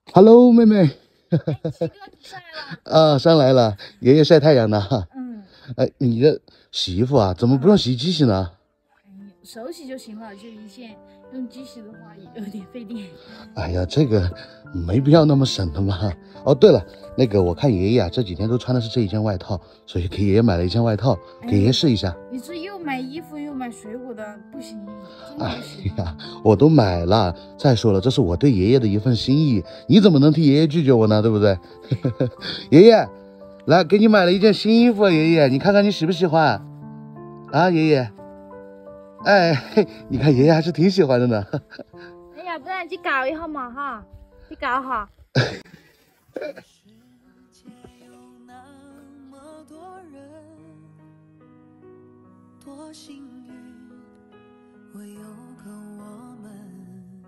Hello， 妹妹。 七哥，你上来了。 啊，上来了，爷爷晒太阳呢。 嗯。 哎，你的洗衣服啊，怎么不用洗衣机洗呢？ 手洗就行了，就一线。用机洗的话有点费电。 哎呀，这个没必要那么省的嘛。哦，对了，那个我看爷爷啊这几天都穿的是这一件外套，所以给爷爷买了一件外套，给爷爷试一下。 你这又买衣服又买水果的，不行，真的不行。 哎呀，我都买了。再说了，这是我对爷爷的一份心意，你怎么能替爷爷拒绝我呢？对不对？爷爷，来给你买了一件新衣服，爷爷，你看看你喜不喜欢？啊，爷爷。哎，你看爷爷还是挺喜欢的呢。 哎呀，不然你搞一下嘛哈，你搞哈。多幸运，会有个我们，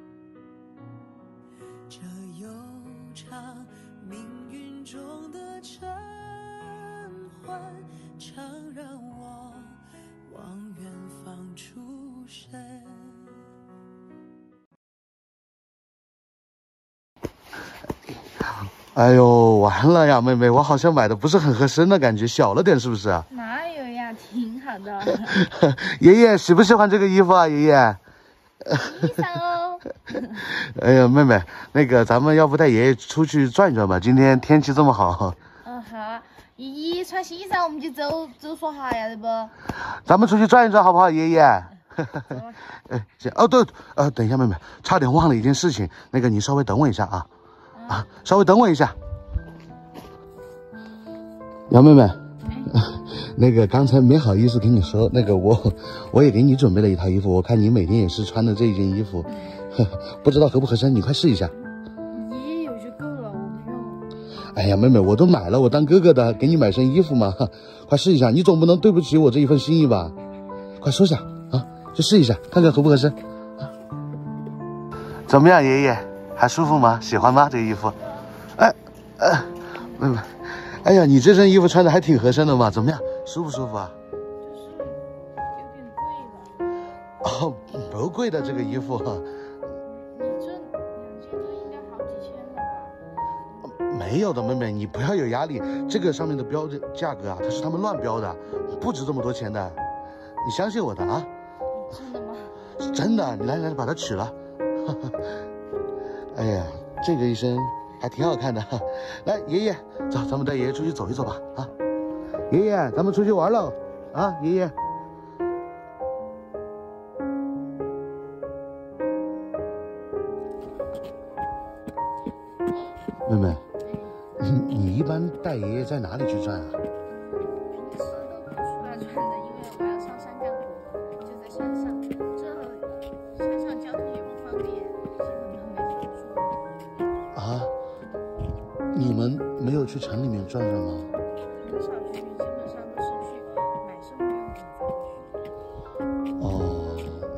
这悠长命运中的晨欢，常让我往远方出神。 哎呦，完了呀，妹妹，我好像买的不是很合身的感觉，小了点是不是啊？ 哪有呀，挺好的。 爷爷喜不喜欢这个衣服啊？爷爷。 衣裳哦。 哎呀，妹妹，那个咱们要不带爷爷出去转一转吧？今天天气这么好。 嗯，好啊，一穿新衣裳我们就走耍哈呀，对不？ 咱们出去转一转好不好，爷爷？哎，行。哦，对，等一下，妹妹，差点忘了一件事情，那个你稍微等我一下啊。稍微等我一下。杨妹妹，那个刚才没好意思跟你说，那个我也给你准备了一套衣服，我看你每天也是穿的这一件衣服，不知道合不合身，你快试一下。 你有就够了，我不用。 哎呀，妹妹，我都买了，我当哥哥的给你买身衣服嘛，快试一下，你总不能对不起我这一份心意吧？快说下啊，就试一下，看看合不合身。怎么样，爷爷？还舒服吗？喜欢吗？这个衣服？妹妹，哎呀，你这身衣服穿的还挺合身的嘛，怎么样？舒不舒服啊？ 就是有点贵了。 哦，不贵的这个衣服。 你这2件都应该好几千了吧？ 没有的，妹妹，你不要有压力，这个上面的标的价格啊，它是他们乱标的，不值这么多钱的，你相信我的啊。 真的吗？ 是真的，你来把它取了。哎呀，这个一身还挺好看的。来，爷爷，走，咱们带爷爷出去走一走吧。啊，爷爷，咱们出去玩喽。啊，爷爷。妹妹，你一般带爷爷在哪里去转啊？ 平时都不出来转的，因为我要上山干活，就在山上。这山上交通也不方便，基本都没法坐。 啊，你们没有去城里面转转吗？ 很少去，基本上都是去买生活用品才去。 哦，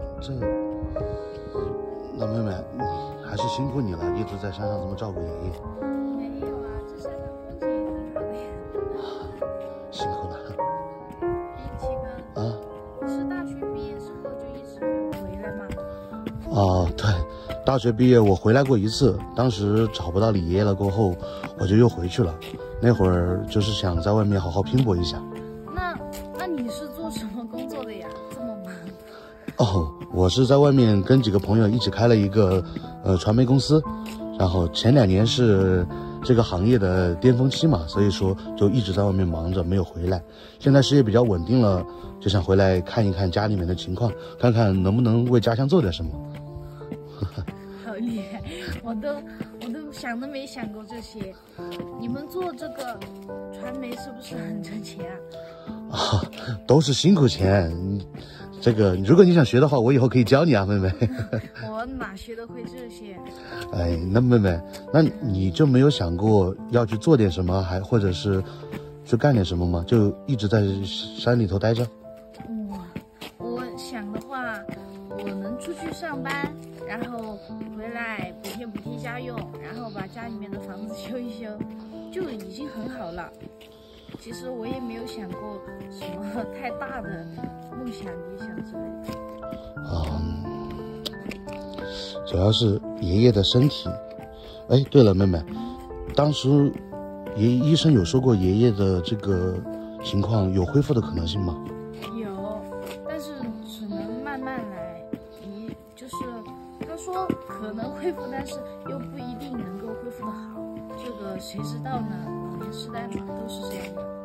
那妹妹，还是辛苦你了，一直在山上这么照顾爷爷。 没有啊，这山上风景也挺好的呀。 辛苦了。 哎，七哥。 啊？ 你是大学毕业之后就一直没有回来吗？ 哦，对，大学毕业我回来过一次，当时找不到你爷爷了，过后我就又回去了。那会儿就是想在外面好好拼搏一下。 那你是做什么工作的呀？这么忙？ 哦，我是在外面跟几个朋友一起开了一个传媒公司，然后前2年是这个行业的巅峰期嘛，所以说就一直在外面忙着，没有回来。现在事业比较稳定了，就想回来看一看家里面的情况，看看能不能为家乡做点什么。 好厉害，我都想都没想过这些。你们做这个传媒是不是很挣钱啊？ 啊，都是辛苦钱。这个如果你想学的话，我以后可以教你啊，妹妹。 我哪学得会这些？ 哎，那妹妹，那你就没有想过要去做点什么，还或者是去干点什么吗？就一直在山里头待着？ 我想的话，我能出去上班，然后回来补贴家用，然后把家里面的房子修一修，就已经很好了。其实我也没有想过什么太大的梦想、理想之类的。 主要是爷爷的身体哎，对了，妹妹，当时医生有说过爷爷的这个情况有恢复的可能性吗？ 有，但是只能慢慢来。就是他说可能恢复，但是又不一定能够恢复得好，这个谁知道呢？老年痴呆嘛，都是这样的。